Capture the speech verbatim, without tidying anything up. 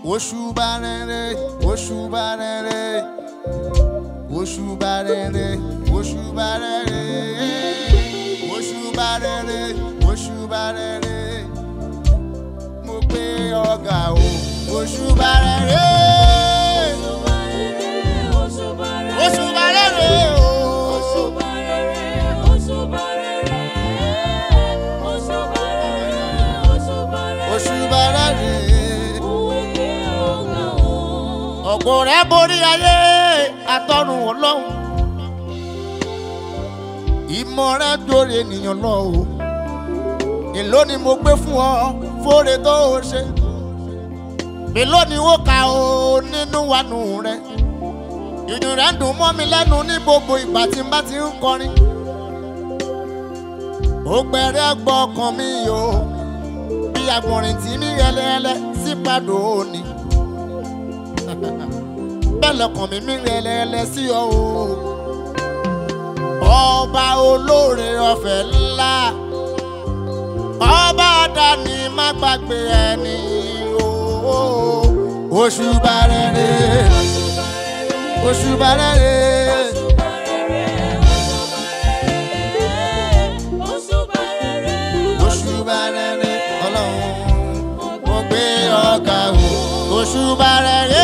òṣùbà rere òṣùbà rere òṣùbà rere òṣùbà rere òṣùbà rere òṣùbà rere mo gbé ọ̀gá o òṣùbà rere òṣùbà rere o. Ògo rẹ̀ borí ayé àtọ̀run Ọlọ́run, ìmọ̀ rẹ̀ dórí ènìyàn lọ o. Èló ni mo gbé fún ọ fóore tó o ṣe, èló ni ó kà o nínú wànú rẹ̀. Ìdùn rẹ̀ ń dùn mọ́ mi lẹ́nu ní gbogbo ìgbà tí n bá ti ń kọrin. Ó gbẹ̀rẹ̀ gbọ́ ọkàn mi o bí agbọ̀nrín tí ní ẹlẹ́ẹ̀lẹ́ sí pàdó òní. Bẹ́ẹ̀ lọ́kàn mi mí rẹ̀lẹ́lẹ́ sí ọ o. Ọba olóore ọ̀fẹ́ ńlá, ọba àdáni má gbàgbé ẹni o. Òṣùbà rere òṣùbà rere òṣùbà rere Ọlọ́run mo gbé ọ̀gá o. Òṣùbà rere.